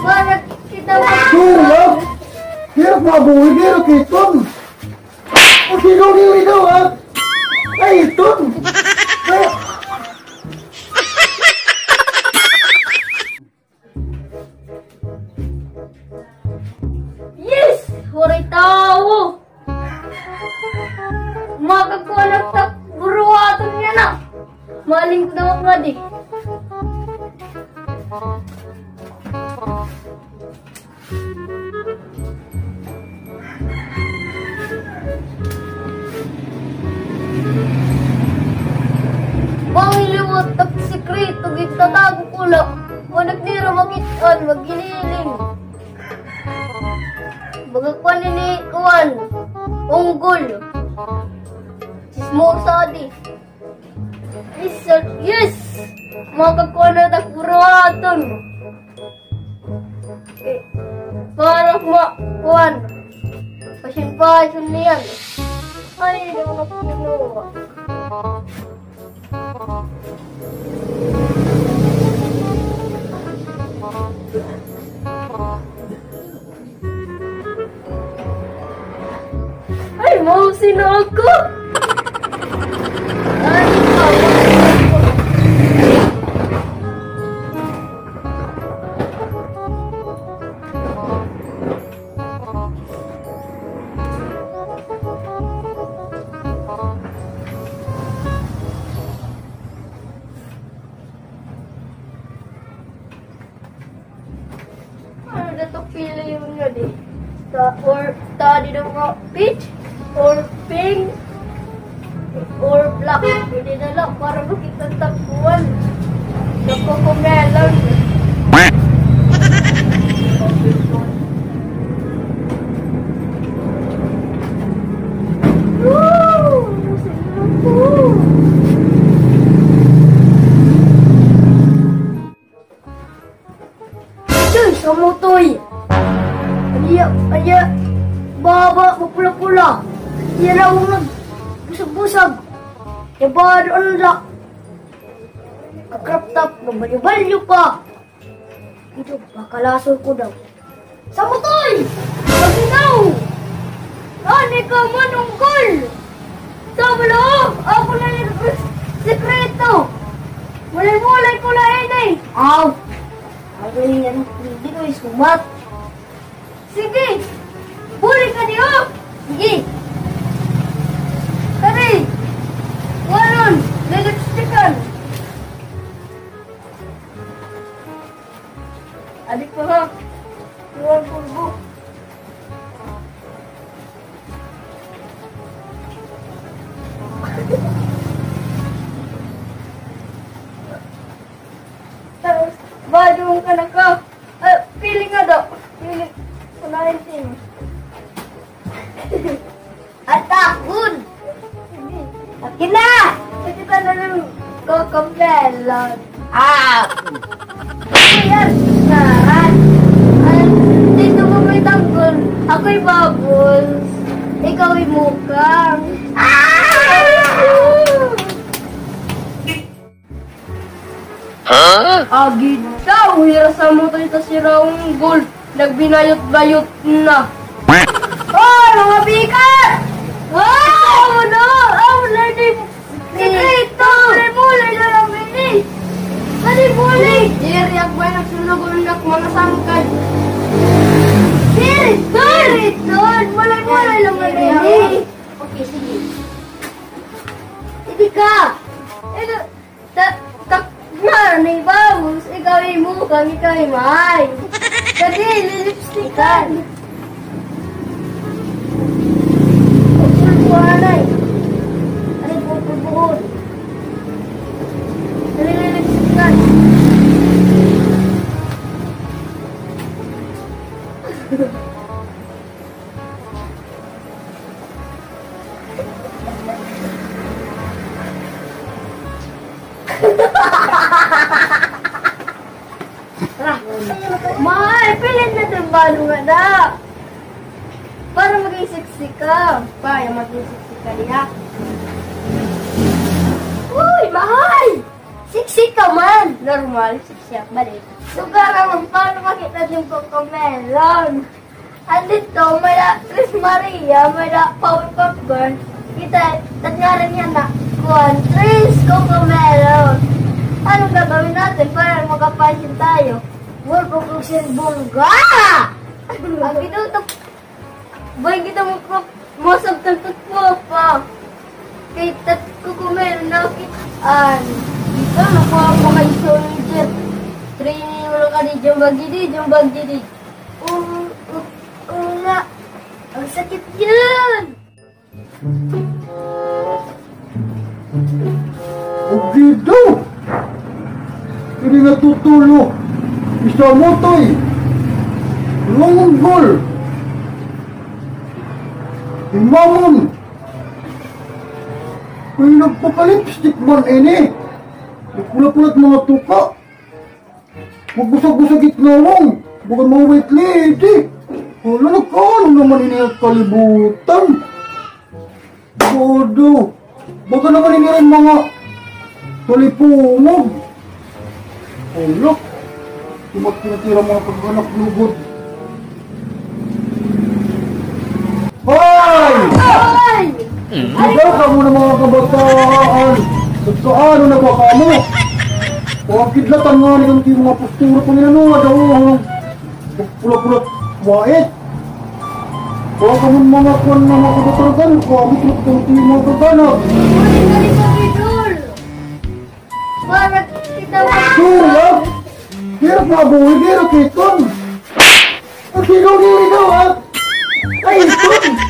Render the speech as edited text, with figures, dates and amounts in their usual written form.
Para kita Hirap! Hirap mabuhay, hirap iton! Ang sinaw daw ha! Ay, iton! Ay! Yes! Huray tao! Makagkuha ng buruhaton niya na! Maling ko na magmadi. Pangiliwat at sikreto, gitatago ko lang. Managtira makitaan, maginiling. Bagagpan ni Kuwan, unggol. Sismosa di. Yes! Makagkuha na takburuhaton. Para Kuwan. Pasin-pasin niyan. Ay, hindi ako nakinuha. Ay, mausin na ako! Ay, ano na ito pili yung nga di? Or study ng peach? Or pink? Or black? Pwede na lang para makita takbuhan. Nagkokomelon. Woo! Masarap po! Diyan sa motoy! Aya, baba, mapula-pula. Yan ang nagbusag-busag. Yabado ang lak. Kakrap-tap, nabalyo-balyo pa. Ito, makalasol ko daw. Sa motoy! Paginaw! Ani ka manunggol! Sa maloob! Ako na yung sekreto! Mulay-mulay ko na eh! Aw! Ako yan, hindi ko isumat. Sige! Buli ka niyo! Sige! Tari! Wanon! Lilipstikan! Adik pa ha! Luwag pulbo! Badong ka na ka! Pili nga daw! Pili! Kunahin din. Atakun! Akin na! Pwede ka na lang kukumpelon. Ayan! Naran! Dito mo may tanggol. Ako'y bubbles. Ikaw'y mukang. Agid daw! Hirasa mo tayo sa sirang gold. Nagbinayot-bayot na. Oh, mga bikat! Oh, no! Oh, lady! Sekreto! Mulay na lang ini! Mali-muli! Jerry, agbay nagsunod-undak mga sangkad. Siriton! Mulay-mulay lang ini! Okay, sige. Hindi ka! Takman, ibawos! Ikaw ay mukang, ikaw ay maay! Kasi lilipstikan. Pagpulpuanay. Ano po pulpuhon? Lilipstikan. Mahal, pilit na itong balo nga na. Para maging sexy ka. Para maging sexy ka niya. Uy, mahal! Sexy ka man. Normal, sexy ako. Balik. Lugar naman, paano makita yung Cocomelon? Andito, may na Chris Maria, may na Paul Popcorn. Kita, nga rin yan na, Juan, Chris Cocomelon. Anong gagawin natin para makapansin tayo? World Production Bunga! Ang pinutok, boy, kita mo masabtagtag po pa. Kay tat Cocomelon na kitaan. Dito, nakuha mo kay Soldier. Training mo ka di jumbag didi. Una. Ang sakit yan! Ogido! Hindi natutulo. Isa mo to'y. Longgol. Imamon. Kung nagpakalipstick man ini. Pula-pulat mga tuka. Magbusag-busag itnawang. Bukan mga wait lady. Wala na kano naman ini ang kalibutan. Bodo. Baka naman ini rin mga talipungog. Wala. Tumat pinatira mga pagganak lugod. Hoy! Ay! Ikaw ka muna mga kabataan. Ano na ba ka mo? Wakid na tanganin ang mga postura ko nila no. Adaw ang pula-pula wait. Kung ka muna mga kuwan na mga kabatagan, kami tulad ng mga kaganap. Dali sa bidul! Para kita mo. Tulad! Hirap na buhay, hirap ikon! Ang sigaw niyo ikaw ha! Ay, ikon!